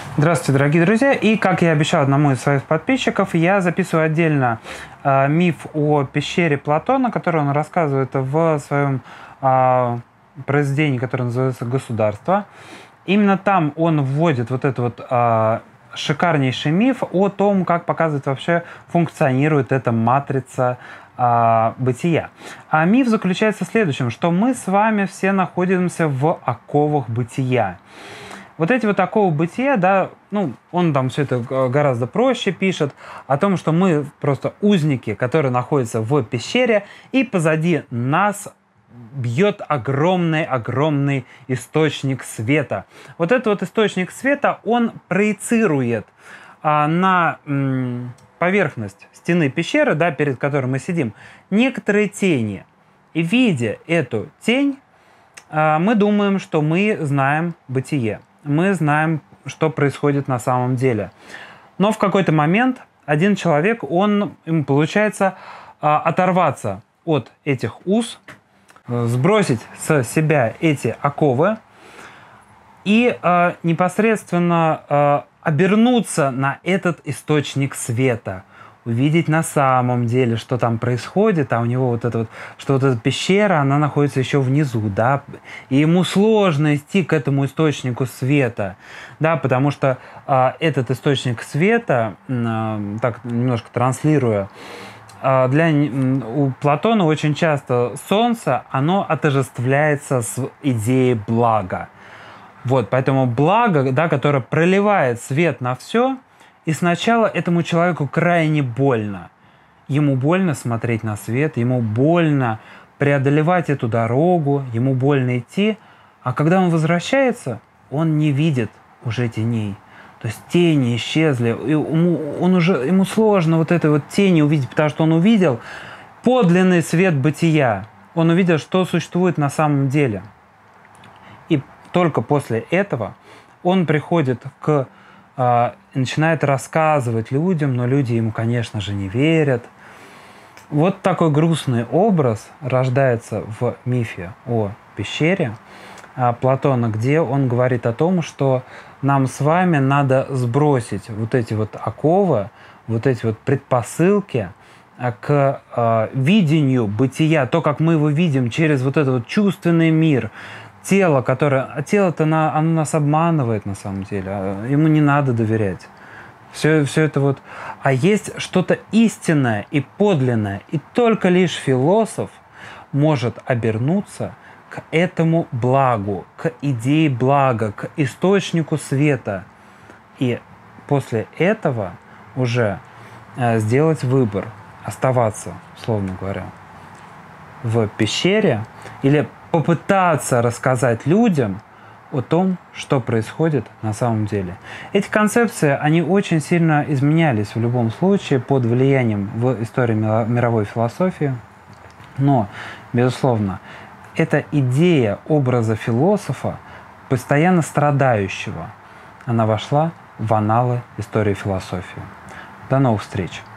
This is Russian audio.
Здравствуйте, дорогие друзья! И, как я обещал одному из своих подписчиков, я записываю отдельно миф о пещере Платона, который он рассказывает в своем произведении, которое называется «Государство». Именно там он вводит вот этот вот шикарнейший миф о том, как показывает вообще функционирует эта матрица бытия. А миф заключается в следующем, что мы с вами все находимся в оковах бытия. Вот эти вот оковы бытия, да, ну, он там все это гораздо проще пишет, о том, что мы просто узники, которые находятся в пещере, и позади нас бьет огромный источник света. Вот этот вот источник света, он проецирует на поверхность стены пещеры, да, перед которой мы сидим, некоторые тени. И видя эту тень, мы думаем, что мы знаем бытие. Мы знаем, что происходит на самом деле. Но в какой-то момент один человек, ему получается оторваться от этих уз, сбросить с себя эти оковы и непосредственно обернуться на этот источник света, увидеть на самом деле, что там происходит, а у него вот это вот, что вот эта пещера, она находится еще внизу, да, и ему сложно идти к этому источнику света, да, потому что этот источник света, так немножко транслируя, у Платона очень часто солнце, оно отождествляется с идеей блага. Вот, поэтому благо, да, которое проливает свет на все. И сначала этому человеку крайне больно. Ему больно смотреть на свет, ему больно преодолевать эту дорогу, ему больно идти. А когда он возвращается, он не видит уже теней. То есть тени исчезли, и ему сложно вот этой вот тени увидеть, потому что он увидел подлинный свет бытия. Он увидел, что существует на самом деле. И только после этого он приходит начинает рассказывать людям, но люди ему, конечно же, не верят. Вот такой грустный образ рождается в мифе о пещере Платона, где он говорит о том, что нам с вами надо сбросить вот эти вот оковы, вот эти вот предпосылки к видению бытия, то, как мы его видим через вот этот вот чувственный мир, тело-то оно нас обманывает на самом деле, ему не надо доверять. Все это вот. А есть что-то истинное и подлинное, и только лишь философ может обернуться к этому благу, к идее блага, к источнику света. И после этого уже сделать выбор, оставаться, условно говоря, в пещере или попытаться рассказать людям о том, что происходит на самом деле. Эти концепции, они очень сильно изменялись в любом случае под влиянием в истории мировой философии. Но, безусловно, эта идея образа философа, постоянно страдающего, она вошла в анналы истории философии. До новых встреч!